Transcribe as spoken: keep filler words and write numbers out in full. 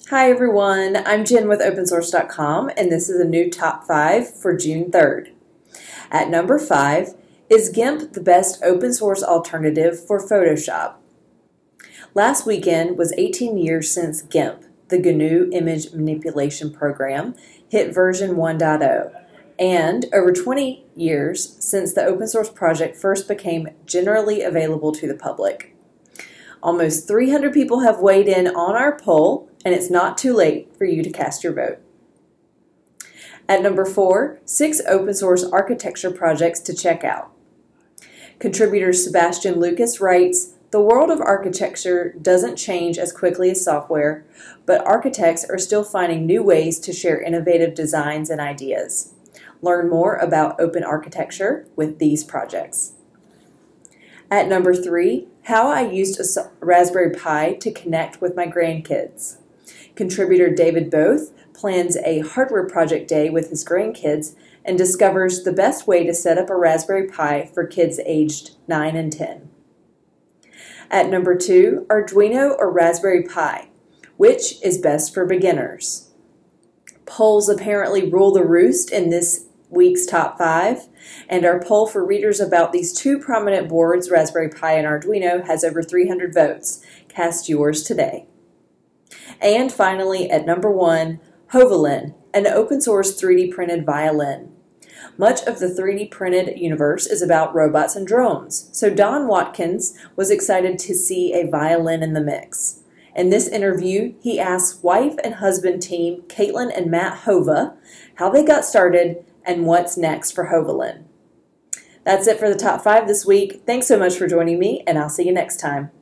Hi everyone, I'm Jen with Open Source dot com, and this is a new top five for June third. At number five, is GIMP the best open source alternative for Photoshop? Last weekend was eighteen years since GIMP, the G N U image manipulation program, hit version one point oh, and over twenty years since the open source project first became generally available to the public. Almost three hundred people have weighed in on our poll, and it's not too late for you to cast your vote. At number four, six open source architecture projects to check out. Contributor Sebastian Lucas writes, "The world of architecture doesn't change as quickly as software, but architects are still finding new ways to share innovative designs and ideas. Learn more about open architecture with these projects." At number three, how I used a Raspberry Pi to connect with my grandkids. Contributor David Both plans a hardware project day with his grandkids and discovers the best way to set up a Raspberry Pi for kids aged nine and ten. At number two, Arduino or Raspberry Pi, which is best for beginners? Polls apparently rule the roost in this week's top five, and our poll for readers about these two prominent boards, Raspberry Pi and Arduino, has over three hundred votes. Cast yours today. And finally, at number one, Hovalin, an open source three D printed violin. Much of the three D printed universe is about robots and drones, so Don Watkins was excited to see a violin in the mix. In this interview, he asks wife and husband team Caitlin and Matt Hova how they got started and what's next for Hovalin. That's it for the top five this week. Thanks so much for joining me, and I'll see you next time.